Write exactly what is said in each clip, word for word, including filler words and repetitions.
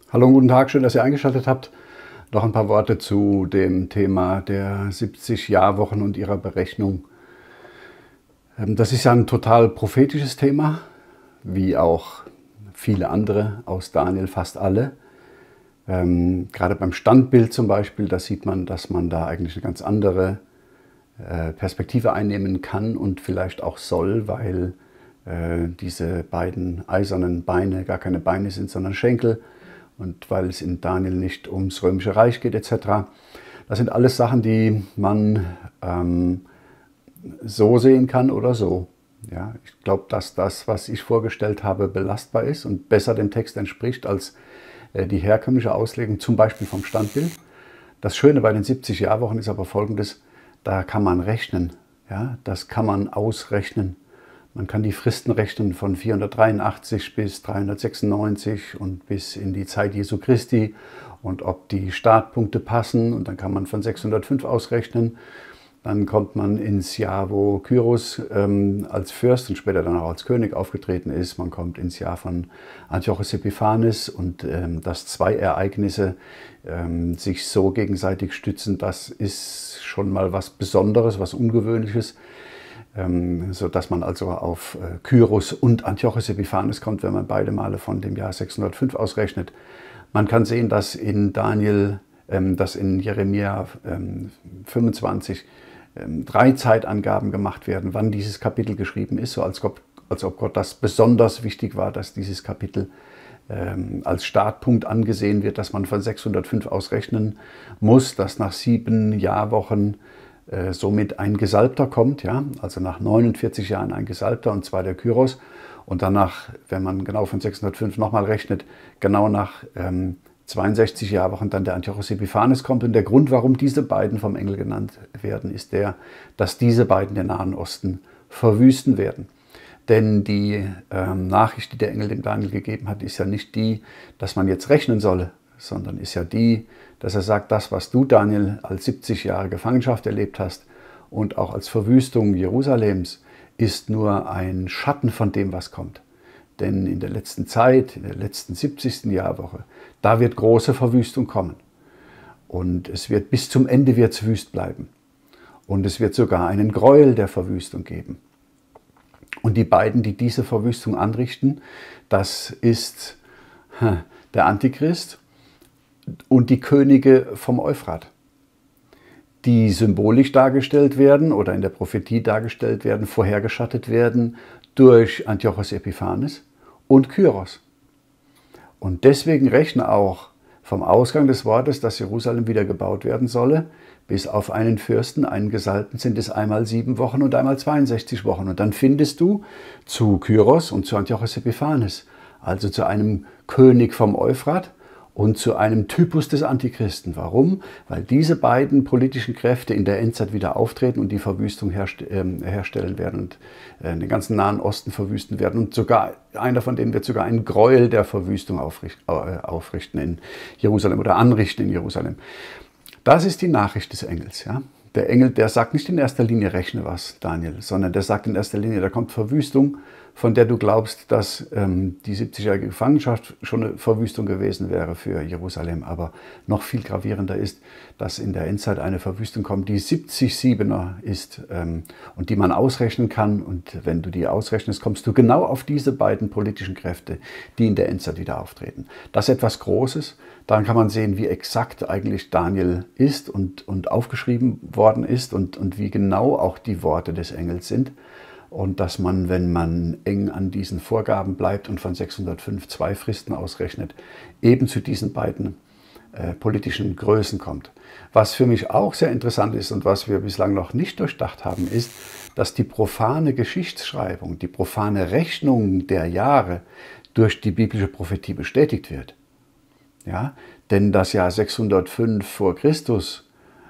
Hallo und guten Tag, schön, dass ihr eingeschaltet habt. Noch ein paar Worte zu dem Thema der siebzig Jahrwochen und ihrer Berechnung. Das ist ja ein total prophetisches Thema, wie auch viele andere aus Daniel, fast alle. Ähm, gerade beim Standbild zum Beispiel, da sieht man, dass man da eigentlich eine ganz andere äh, Perspektive einnehmen kann und vielleicht auch soll, weil äh, diese beiden eisernen Beine gar keine Beine sind, sondern Schenkel. Und weil es in Daniel nicht ums Römische Reich geht et cetera. Das sind alles Sachen, die man ähm, so sehen kann oder so. Ja, ich glaube, dass das, was ich vorgestellt habe, belastbar ist und besser dem Text entspricht als äh, die herkömmliche Auslegung, zum Beispiel vom Standbild. Das Schöne bei den siebzig Jahrwochen ist aber Folgendes: Da kann man rechnen. Ja, das kann man ausrechnen. Man kann die Fristen rechnen von vierhundertdreiundachtzig bis dreihundertsechsundneunzig und bis in die Zeit Jesu Christi und ob die Startpunkte passen. Und dann kann man von sechshundertfünf ausrechnen. Dann kommt man ins Jahr, wo Kyros ähm, als Fürst und später dann auch als König aufgetreten ist. Man kommt ins Jahr von Antiochos Epiphanes und ähm, dass zwei Ereignisse ähm, sich so gegenseitig stützen, das ist schon mal was Besonderes, was Ungewöhnliches. Ähm, so dass man also auf äh, Kyros und Antiochos Epiphanes kommt, wenn man beide Male von dem Jahr sechshundertfünf ausrechnet. Man kann sehen, dass in Daniel, ähm, dass in Jeremia ähm, fünfundzwanzig ähm, drei Zeitangaben gemacht werden, wann dieses Kapitel geschrieben ist, so als ob, als ob Gott das besonders wichtig war, dass dieses Kapitel ähm, als Startpunkt angesehen wird, dass man von sechshundertfünf ausrechnen muss, dass nach sieben Jahrwochen somit ein Gesalbter kommt, ja, also nach neunundvierzig Jahren ein Gesalbter, und zwar der Kyros. Und danach, wenn man genau von sechshundertfünf nochmal rechnet, genau nach ähm, zweiundsechzig Jahrwochen dann der Antiochos Epiphanes kommt. Und der Grund, warum diese beiden vom Engel genannt werden, ist der, dass diese beiden den Nahen Osten verwüsten werden. Denn die ähm, Nachricht, die der Engel dem Daniel gegeben hat, ist ja nicht die, dass man jetzt rechnen solle, sondern ist ja die, dass er sagt, das, was du, Daniel, als siebzig Jahre Gefangenschaft erlebt hast und auch als Verwüstung Jerusalems, ist nur ein Schatten von dem, was kommt. Denn in der letzten Zeit, in der letzten siebzigsten Jahrwoche, da wird große Verwüstung kommen. Und es wird bis zum Ende wird's wüst bleiben. Und es wird sogar einen Gräuel der Verwüstung geben. Und die beiden, die diese Verwüstung anrichten, das ist der Antichrist und die Könige vom Euphrat, die symbolisch dargestellt werden oder in der Prophetie dargestellt werden, vorhergeschattet werden durch Antiochos Epiphanes und Kyros. Und deswegen rechne auch vom Ausgang des Wortes, dass Jerusalem wieder gebaut werden solle, bis auf einen Fürsten, einen Gesalbten, sind es einmal sieben Wochen und einmal zweiundsechzig Wochen. Und dann findest du zu Kyros und zu Antiochos Epiphanes, also zu einem König vom Euphrat, und zu einem Typus des Antichristen. Warum? Weil diese beiden politischen Kräfte in der Endzeit wieder auftreten und die Verwüstung herst äh, herstellen werden und äh, den ganzen Nahen Osten verwüsten werden. Und sogar einer von denen wird sogar einen Gräuel der Verwüstung aufricht, äh, aufrichten in Jerusalem oder anrichten in Jerusalem. Das ist die Nachricht des Engels. Ja? Der Engel, der sagt nicht in erster Linie, rechne was, Daniel, sondern der sagt in erster Linie, da kommt Verwüstung, von der du glaubst, dass ähm, die siebzigjährige Gefangenschaft schon eine Verwüstung gewesen wäre für Jerusalem. Aber noch viel gravierender ist, dass in der Endzeit eine Verwüstung kommt, die siebzig Siebener ist ähm, und die man ausrechnen kann. Und wenn du die ausrechnest, kommst du genau auf diese beiden politischen Kräfte, die in der Endzeit wieder auftreten. Das ist etwas Großes. Daran kann man sehen, wie exakt eigentlich Daniel ist und, und aufgeschrieben worden ist und, und wie genau auch die Worte des Engels sind. Und dass man, wenn man eng an diesen Vorgaben bleibt und von sechshundertfünf zwei Fristen ausrechnet, eben zu diesen beiden äh, politischen Größen kommt. Was für mich auch sehr interessant ist und was wir bislang noch nicht durchdacht haben, ist, dass die profane Geschichtsschreibung, die profane Rechnung der Jahre durch die biblische Prophetie bestätigt wird. Ja? Denn das Jahr sechshundertfünf vor Christus,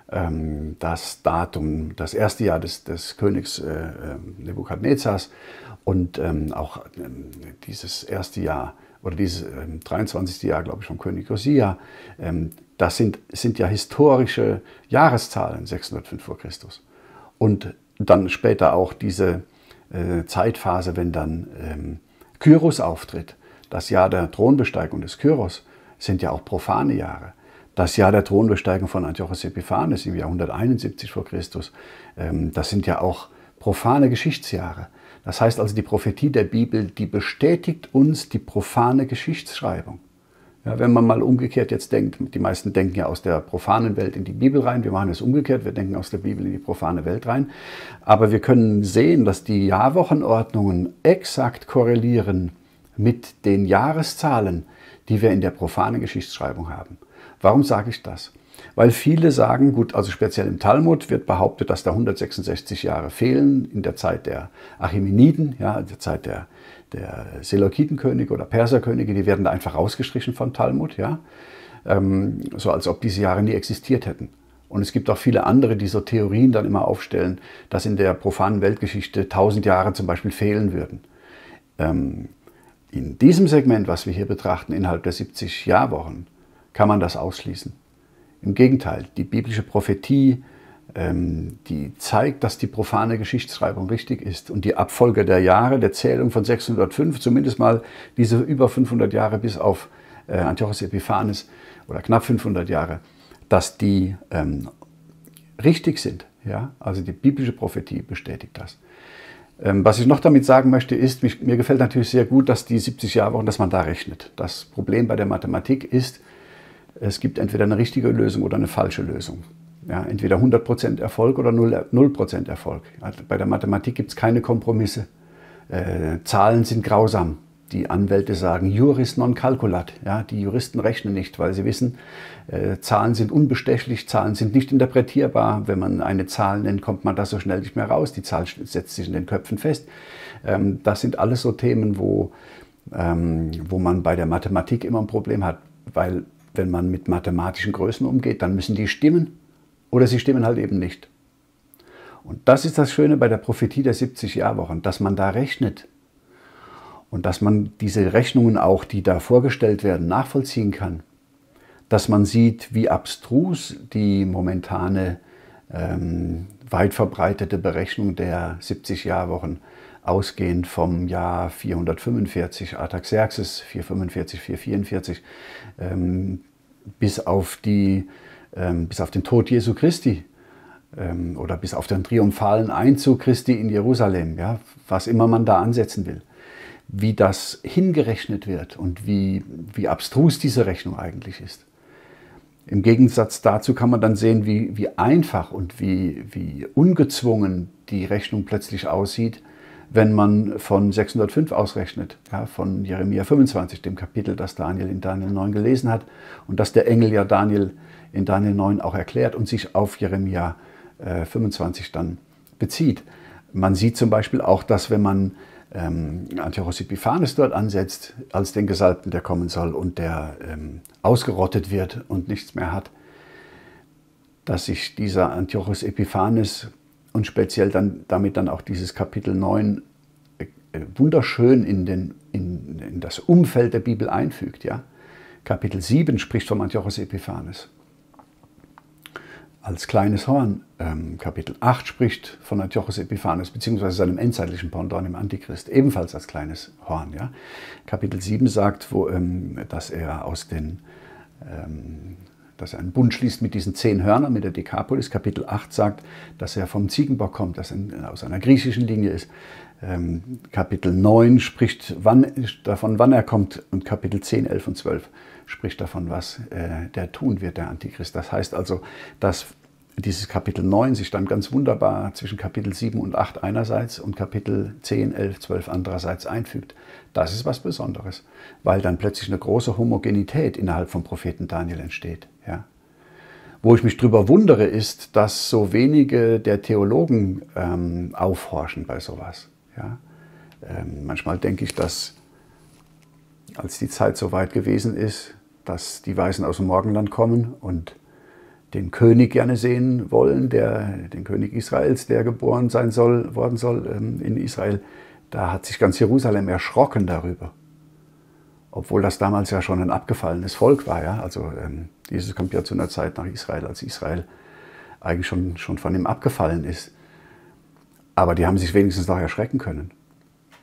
das Datum, das erste Jahr des, des Königs äh, Nebukadnezars und ähm, auch ähm, dieses erste Jahr oder dieses ähm, dreiundzwanzigste Jahr, glaube ich, vom König Josia, ähm, das sind, sind ja historische Jahreszahlen, sechshundertfünf vor Christus. Und dann später auch diese äh, Zeitphase, wenn dann ähm, Kyros auftritt, das Jahr der Thronbesteigung des Kyros, sind ja auch profane Jahre. Das Jahr der Thronbesteigung von Antiochos Epiphanes im Jahr hunderteinundsiebzig vor Christus, das sind ja auch profane Geschichtsjahre. Das heißt also, die Prophetie der Bibel, die bestätigt uns die profane Geschichtsschreibung. Ja, wenn man mal umgekehrt jetzt denkt, die meisten denken ja aus der profanen Welt in die Bibel rein, wir machen es umgekehrt, wir denken aus der Bibel in die profane Welt rein. Aber wir können sehen, dass die Jahrwochenordnungen exakt korrelieren mit den Jahreszahlen, die wir in der profanen Geschichtsschreibung haben. Warum sage ich das? Weil viele sagen, gut, also speziell im Talmud wird behauptet, dass da hundertsechsundsechzig Jahre fehlen in der Zeit der Achämeniden, ja, in der Zeit der, der Seleukitenkönige oder Perserkönige, die werden da einfach rausgestrichen vom Talmud, ja, ähm, so als ob diese Jahre nie existiert hätten. Und es gibt auch viele andere, die so Theorien dann immer aufstellen, dass in der profanen Weltgeschichte tausend Jahre zum Beispiel fehlen würden. Ähm, in diesem Segment, was wir hier betrachten, innerhalb der siebzig Jahrwochen, kann man das ausschließen. Im Gegenteil, die biblische Prophetie, ähm, die zeigt, dass die profane Geschichtsschreibung richtig ist. Und die Abfolge der Jahre, der Zählung von sechshundertfünf, zumindest mal diese über fünfhundert Jahre bis auf äh, Antiochos Epiphanes oder knapp fünfhundert Jahre, dass die ähm, richtig sind. Ja? Also die biblische Prophetie bestätigt das. Ähm, was ich noch damit sagen möchte, ist, mich, mir gefällt natürlich sehr gut, dass die siebzig Jahrwochen, dass man da rechnet. Das Problem bei der Mathematik ist, es gibt entweder eine richtige Lösung oder eine falsche Lösung. Ja, entweder hundert Prozent Erfolg oder null Prozent Erfolg. Also bei der Mathematik gibt es keine Kompromisse. Äh, Zahlen sind grausam. Die Anwälte sagen, juris non calculat. Ja, die Juristen rechnen nicht, weil sie wissen, äh, Zahlen sind unbestechlich, Zahlen sind nicht interpretierbar. Wenn man eine Zahl nennt, kommt man da so schnell nicht mehr raus. Die Zahl setzt sich in den Köpfen fest. Ähm, das sind alles so Themen, wo, ähm, wo man bei der Mathematik immer ein Problem hat, weil wenn man mit mathematischen Größen umgeht, dann müssen die stimmen oder sie stimmen halt eben nicht. Und das ist das Schöne bei der Prophetie der siebzig Jahrwochen, dass man da rechnet und dass man diese Rechnungen auch, die da vorgestellt werden, nachvollziehen kann. Dass man sieht, wie abstrus die momentane ähm, weit verbreitete Berechnung der siebzig Jahrwochen ausgehend vom Jahr vierhundertfünfundvierzig Artaxerxes, vierhundertfünfundvierzig, vierhundertvierundvierzig, ähm, bis, auf die, ähm, bis auf den Tod Jesu Christi ähm, oder bis auf den triumphalen Einzug Christi in Jerusalem, ja, was immer man da ansetzen will. Wie das hingerechnet wird und wie, wie abstrus diese Rechnung eigentlich ist. Im Gegensatz dazu kann man dann sehen, wie, wie einfach und wie, wie ungezwungen die Rechnung plötzlich aussieht, wenn man von sechshundertfünf ausrechnet, ja, von Jeremia fünfundzwanzig, dem Kapitel, das Daniel in Daniel neun gelesen hat und das der Engel ja Daniel in Daniel neun auch erklärt und sich auf Jeremia äh, fünfundzwanzig dann bezieht. Man sieht zum Beispiel auch, dass wenn man ähm, Antiochos Epiphanes dort ansetzt, als den Gesalbten, der kommen soll und der ähm, ausgerottet wird und nichts mehr hat, dass sich dieser Antiochos Epiphanes und speziell dann damit dann auch dieses Kapitel neun äh, wunderschön in, den, in, in das Umfeld der Bibel einfügt. Ja? Kapitel sieben spricht vom Antiochos Epiphanes als kleines Horn. Ähm, Kapitel acht spricht von Antiochos Epiphanes beziehungsweise seinem endzeitlichen Pendant im Antichrist, ebenfalls als kleines Horn. Ja? Kapitel sieben sagt, wo, ähm, dass er aus den ähm, dass er einen Bund schließt mit diesen zehn Hörnern, mit der Dekapolis. Kapitel acht sagt, dass er vom Ziegenbock kommt, dass er aus einer griechischen Linie ist. Ähm, Kapitel neun spricht wann, davon, wann er kommt. Und Kapitel zehn, elf und zwölf spricht davon, was äh, der tun wird, der Antichrist. Das heißt also, dass dieses Kapitel neun sich dann ganz wunderbar zwischen Kapitel sieben und acht einerseits und Kapitel zehn, elf, zwölf andererseits einfügt. Das ist was Besonderes, weil dann plötzlich eine große Homogenität innerhalb vom Propheten Daniel entsteht. Ja. Wo ich mich drüber wundere, ist, dass so wenige der Theologen ähm, aufhorchen bei sowas. Ja. Ähm, manchmal denke ich, dass als die Zeit so weit gewesen ist, dass die Weisen aus dem Morgenland kommen und den König gerne sehen wollen, der, den König Israels, der geboren sein soll, worden soll ähm, in Israel, da hat sich ganz Jerusalem erschrocken darüber. Obwohl das damals ja schon ein abgefallenes Volk war. Ja? Also ähm, Jesus kommt ja zu einer Zeit nach Israel, als Israel eigentlich schon, schon von ihm abgefallen ist. Aber die haben sich wenigstens noch erschrecken können.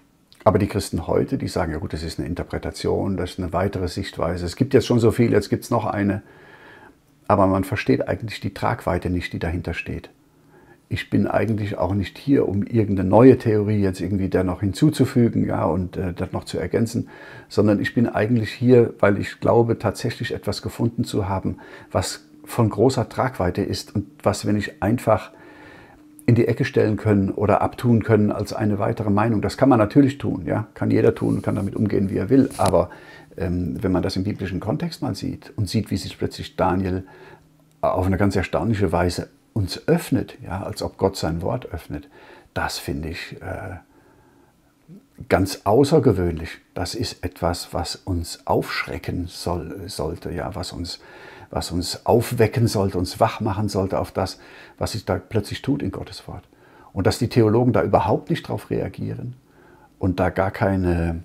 Aber die Christen heute, die sagen, ja gut, das ist eine Interpretation, das ist eine weitere Sichtweise. Es gibt jetzt schon so viel, jetzt gibt es noch eine. Aber man versteht eigentlich die Tragweite nicht, die dahinter steht. Ich bin eigentlich auch nicht hier, um irgendeine neue Theorie jetzt irgendwie da noch hinzuzufügen, ja, und äh, das noch zu ergänzen, sondern ich bin eigentlich hier, weil ich glaube, tatsächlich etwas gefunden zu haben, was von großer Tragweite ist und was wir nicht einfach in die Ecke stellen können oder abtun können als eine weitere Meinung. Das kann man natürlich tun, ja, kann jeder tun, kann damit umgehen, wie er will, aber ähm, wenn man das im biblischen Kontext mal sieht und sieht, wie sich plötzlich Daniel auf eine ganz erstaunliche Weise uns öffnet, ja, als ob Gott sein Wort öffnet, das finde ich äh, ganz außergewöhnlich. Das ist etwas, was uns aufschrecken soll, sollte, ja, was uns, was uns aufwecken sollte, uns wach machen sollte auf das, was sich da plötzlich tut in Gottes Wort. Und dass die Theologen da überhaupt nicht drauf reagieren und da gar keine,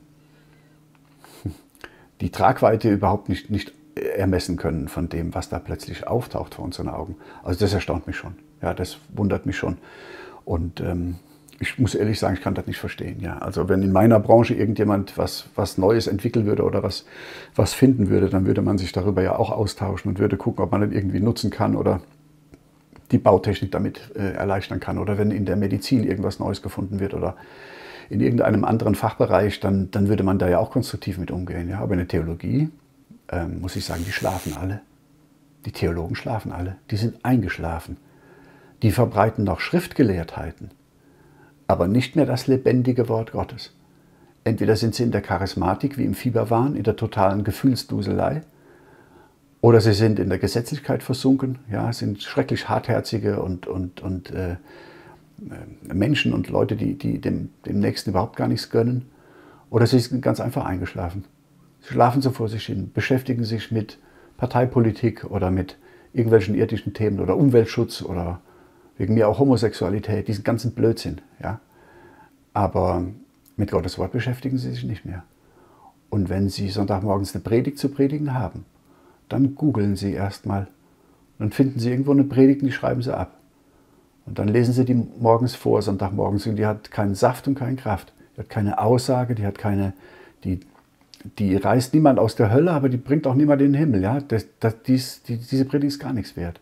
die Tragweite überhaupt nicht, nicht ermessen können von dem, was da plötzlich auftaucht vor unseren Augen. Also das erstaunt mich schon. Ja, das wundert mich schon. Und ähm, ich muss ehrlich sagen, ich kann das nicht verstehen. Ja, also wenn in meiner Branche irgendjemand was, was Neues entwickeln würde oder was, was finden würde, dann würde man sich darüber ja auch austauschen und würde gucken, ob man das irgendwie nutzen kann oder die Bautechnik damit äh, erleichtern kann. Oder wenn in der Medizin irgendwas Neues gefunden wird oder in irgendeinem anderen Fachbereich, dann, dann würde man da ja auch konstruktiv mit umgehen. Ja, aber in der Theologie Ähm, muss ich sagen, die schlafen alle. Die Theologen schlafen alle. Die sind eingeschlafen. Die verbreiten noch Schriftgelehrtheiten, aber nicht mehr das lebendige Wort Gottes. Entweder sind sie in der Charismatik wie im Fieberwahn, in der totalen Gefühlsduselei, oder sie sind in der Gesetzlichkeit versunken, ja, sind schrecklich hartherzige und, und, und äh, Menschen und Leute, die, die dem, dem Nächsten überhaupt gar nichts gönnen, oder sie sind ganz einfach eingeschlafen. Sie schlafen so vor sich hin, beschäftigen sich mit Parteipolitik oder mit irgendwelchen irdischen Themen oder Umweltschutz oder wegen mir auch Homosexualität, diesen ganzen Blödsinn. Ja? Aber mit Gottes Wort beschäftigen sie sich nicht mehr. Und wenn sie Sonntagmorgens eine Predigt zu predigen haben, dann googeln sie erstmal. Dann finden sie irgendwo eine Predigt und die schreiben sie ab. Und dann lesen sie die morgens vor, Sonntagmorgens, und die hat keinen Saft und keine Kraft. Die hat keine Aussage, die hat keine... die Die reißt niemand aus der Hölle, aber die bringt auch niemand in den Himmel. Ja? Das, das, dies, die, diese Predigt ist gar nichts wert.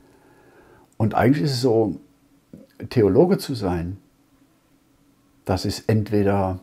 Und eigentlich ist es so, Theologe zu sein, das ist entweder,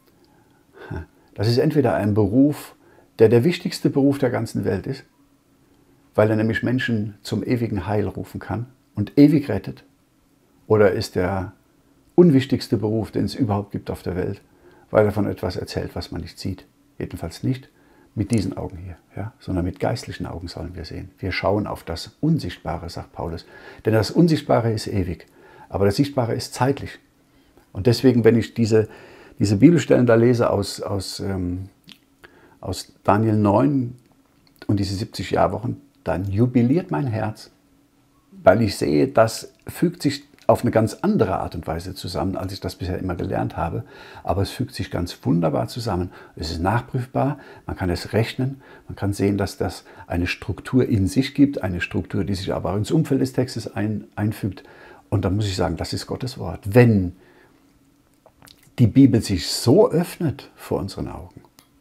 das ist entweder ein Beruf, der der wichtigste Beruf der ganzen Welt ist, weil er nämlich Menschen zum ewigen Heil rufen kann und ewig rettet, oder ist der unwichtigste Beruf, den es überhaupt gibt auf der Welt, weil er von etwas erzählt, was man nicht sieht. Jedenfalls nicht mit diesen Augen hier, ja, sondern mit geistlichen Augen sollen wir sehen. Wir schauen auf das Unsichtbare, sagt Paulus. Denn das Unsichtbare ist ewig, aber das Sichtbare ist zeitlich. Und deswegen, wenn ich diese, diese Bibelstellen da lese aus, aus, ähm, aus Daniel neun und diese siebzig Jahrwochen, dann jubiliert mein Herz, weil ich sehe, das fügt sich auf eine ganz andere Art und Weise zusammen, als ich das bisher immer gelernt habe. Aber es fügt sich ganz wunderbar zusammen. Es ist nachprüfbar, man kann es rechnen, man kann sehen, dass das eine Struktur in sich gibt, eine Struktur, die sich aber auch ins Umfeld des Textes ein, einfügt. Und dann muss ich sagen, das ist Gottes Wort. Wenn die Bibel sich so öffnet vor unseren Augen,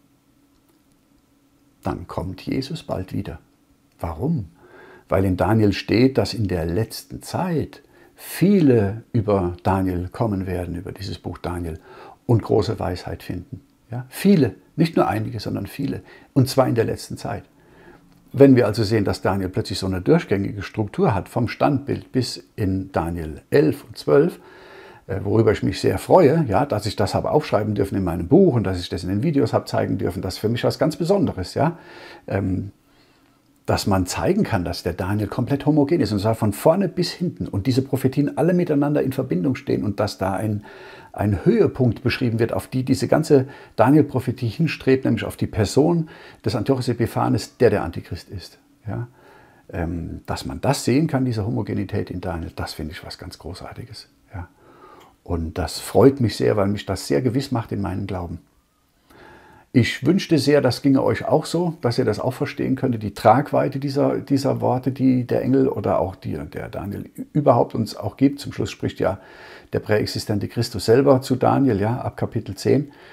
dann kommt Jesus bald wieder. Warum? Weil in Daniel steht, dass in der letzten Zeit viele über Daniel kommen werden, über dieses Buch Daniel, und große Weisheit finden. Ja? Viele, nicht nur einige, sondern viele. Und zwar in der letzten Zeit. Wenn wir also sehen, dass Daniel plötzlich so eine durchgängige Struktur hat, vom Standbild bis in Daniel elf und zwölf, worüber ich mich sehr freue, ja, dass ich das habe aufschreiben dürfen in meinem Buch und dass ich das in den Videos habe zeigen dürfen, das ist für mich was ganz Besonderes. Ja? Ähm, dass man zeigen kann, dass der Daniel komplett homogen ist, und zwar von vorne bis hinten, und diese Prophetien alle miteinander in Verbindung stehen und dass da ein, ein Höhepunkt beschrieben wird, auf die diese ganze Daniel-Prophetie hinstrebt, nämlich auf die Person des Antiochos Epiphanes, der der Antichrist ist. Ja? Ähm, dass man das sehen kann, diese Homogenität in Daniel, das finde ich was ganz Großartiges. Ja? Und das freut mich sehr, weil mich das sehr gewiss macht in meinem Glauben. Ich wünschte sehr, das ginge euch auch so, dass ihr das auch verstehen könntet, die Tragweite dieser, dieser Worte, die der Engel oder auch die, der Daniel überhaupt uns auch gibt. Zum Schluss spricht ja der präexistente Christus selber zu Daniel, ja, ab Kapitel zehn.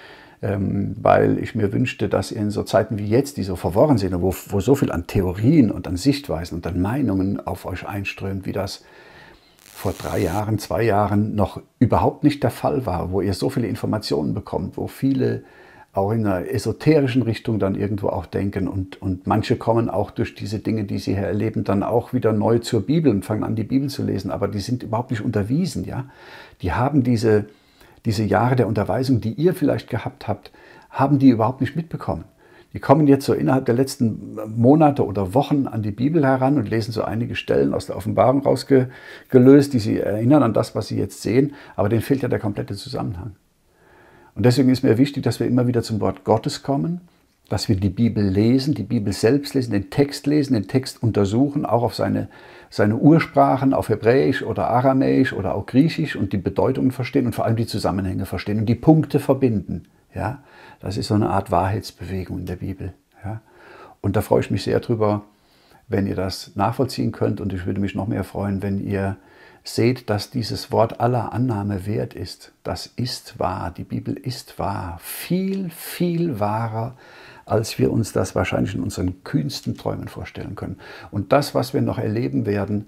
ähm, weil ich mir wünschte, dass ihr in so Zeiten wie jetzt, die so verworren sind, wo, wo so viel an Theorien und an Sichtweisen und an Meinungen auf euch einströmt, wie das vor drei Jahren, zwei Jahren noch überhaupt nicht der Fall war, wo ihr so viele Informationen bekommt, wo viele auch in einer esoterischen Richtung dann irgendwo auch denken und, und manche kommen auch durch diese Dinge, die sie hier erleben, dann auch wieder neu zur Bibel und fangen an, die Bibel zu lesen, aber die sind überhaupt nicht unterwiesen, ja. Die haben diese, diese Jahre der Unterweisung, die ihr vielleicht gehabt habt, haben die überhaupt nicht mitbekommen. Die kommen jetzt so innerhalb der letzten Monate oder Wochen an die Bibel heran und lesen so einige Stellen aus der Offenbarung rausgelöst, die sie erinnern an das, was sie jetzt sehen, aber denen fehlt ja der komplette Zusammenhang. Und deswegen ist mir wichtig, dass wir immer wieder zum Wort Gottes kommen, dass wir die Bibel lesen, die Bibel selbst lesen, den Text lesen, den Text untersuchen, auch auf seine, seine Ursprachen, auf Hebräisch oder Aramäisch oder auch Griechisch und die Bedeutungen verstehen und vor allem die Zusammenhänge verstehen und die Punkte verbinden. Ja? Das ist so eine Art Wahrheitsbewegung in der Bibel. Ja? Und da freue ich mich sehr drüber, wenn ihr das nachvollziehen könnt und ich würde mich noch mehr freuen, wenn ihr seht, dass dieses Wort aller Annahme wert ist. Das ist wahr, die Bibel ist wahr, viel, viel wahrer, als wir uns das wahrscheinlich in unseren kühnsten Träumen vorstellen können. Und das, was wir noch erleben werden,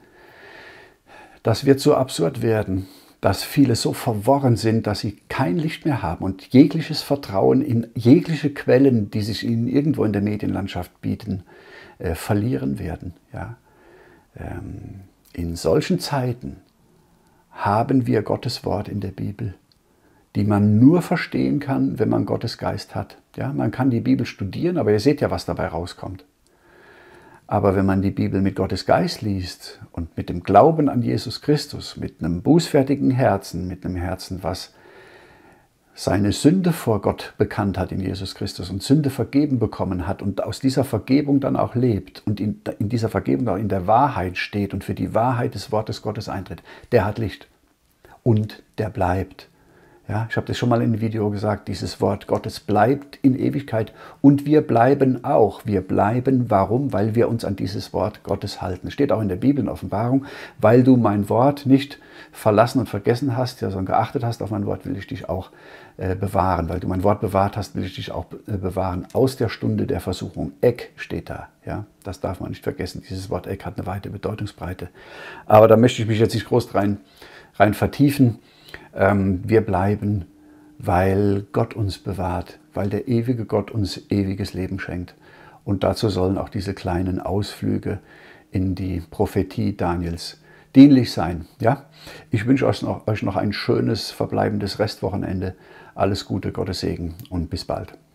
das wird so absurd werden, dass viele so verworren sind, dass sie kein Licht mehr haben und jegliches Vertrauen in jegliche Quellen, die sich ihnen irgendwo in der Medienlandschaft bieten, äh, verlieren werden. Ja? Ähm, in solchen Zeiten haben wir Gottes Wort in der Bibel, die man nur verstehen kann, wenn man Gottes Geist hat. Ja, man kann die Bibel studieren, aber ihr seht ja, was dabei rauskommt. Aber wenn man die Bibel mit Gottes Geist liest und mit dem Glauben an Jesus Christus, mit einem bußfertigen Herzen, mit einem Herzen, was seine Sünde vor Gott bekannt hat in Jesus Christus und Sünde vergeben bekommen hat und aus dieser Vergebung dann auch lebt und in, in dieser Vergebung auch in der Wahrheit steht und für die Wahrheit des Wortes Gottes eintritt, der hat Licht und der bleibt. Ja, ich habe das schon mal in einem Video gesagt, dieses Wort Gottes bleibt in Ewigkeit und wir bleiben auch. Wir bleiben, warum? Weil wir uns an dieses Wort Gottes halten. Steht auch in der Bibel in Offenbarung, weil du mein Wort nicht verlassen und vergessen hast, ja, sondern geachtet hast auf mein Wort, will ich dich auch äh, bewahren. Weil du mein Wort bewahrt hast, will ich dich auch äh, bewahren aus der Stunde der Versuchung. Eck steht da, ja, das darf man nicht vergessen. Dieses Wort Eck hat eine weite Bedeutungsbreite. Aber da möchte ich mich jetzt nicht groß rein, rein vertiefen. Ähm, wir bleiben, weil Gott uns bewahrt, weil der ewige Gott uns ewiges Leben schenkt. Und dazu sollen auch diese kleinen Ausflüge in die Prophetie Daniels dienlich sein. Ja? Ich wünsche euch noch, euch noch ein schönes, verbleibendes Restwochenende. Alles Gute, Gottes Segen und bis bald.